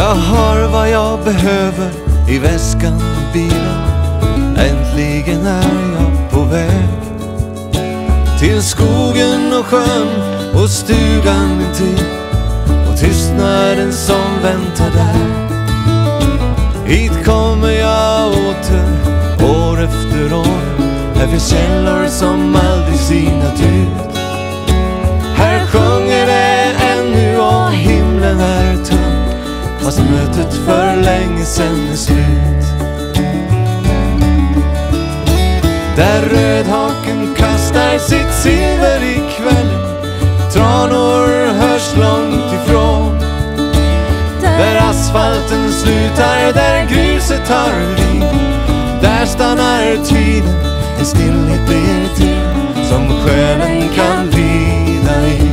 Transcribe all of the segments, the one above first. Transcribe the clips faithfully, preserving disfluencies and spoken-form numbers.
Jag har vad jag behöver i väskan och bilen. Äntligen är jag på väg till skogen och sjön och stugan intill och tystnaden som väntar där. Hit kommer jag åter år efter år. Här finns källor som aldrig sinat ut. Här sjunger det ännu och himlen är tunn, fast mötet för länge sedan är slut. Där rödhaken kastar sitt silver i kvällen, tranor hörs långt ifrån. Där asfalten slutar, där gruset tar vid, där stannar tiden, en stillhet blir till som själen kan vila i.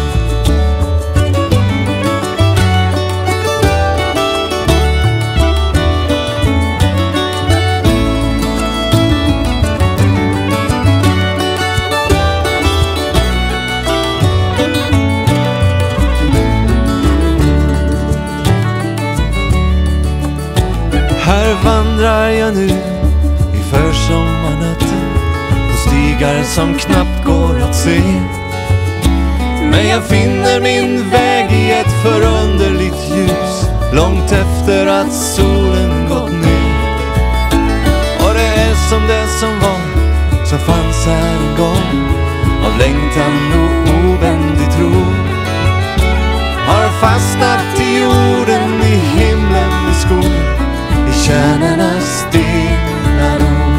Här vandrar jag nu i försommarnatten på stigar som knappt går att se. Men jag finner min väg i ett förunderligt ljus, långt efter att solen gått ner. Och det är som det som var, som fanns här en gång, av längtan och ovändig tro. Har fastnat i jorden, i himlen, i skogen, i kärnornas stilla ro.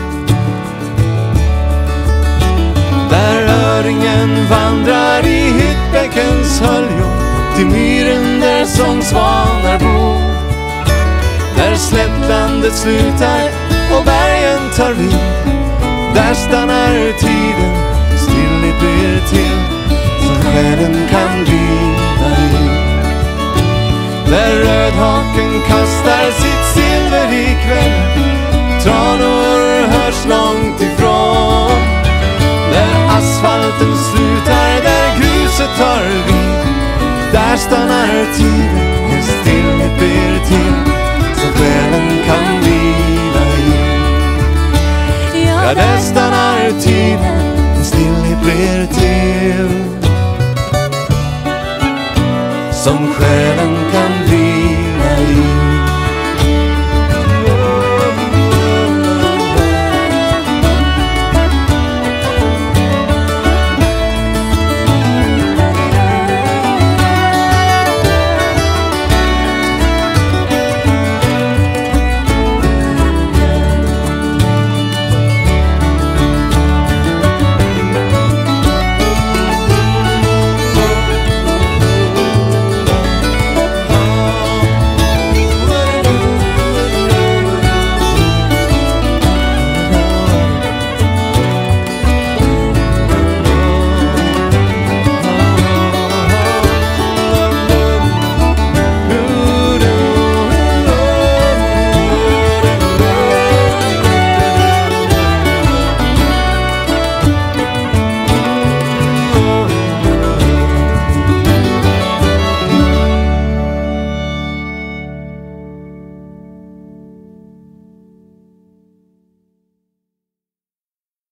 Där öringen vandrar i hyttbäckens höljor till myren där som svanar bor. Där slättlandet slutar och bergen tar vid, där stannar tiden, stillhet blir till som själen kan vila i. Där rödhaken kastar sitt silver i kväll, tranor hörs långt ifrån. Där asfalten slutar, där gruset tar vid, där stannar tiden, en stillhet blir till som själen kan vila i. Ja, där stannar tiden, en stillhet blir till som själen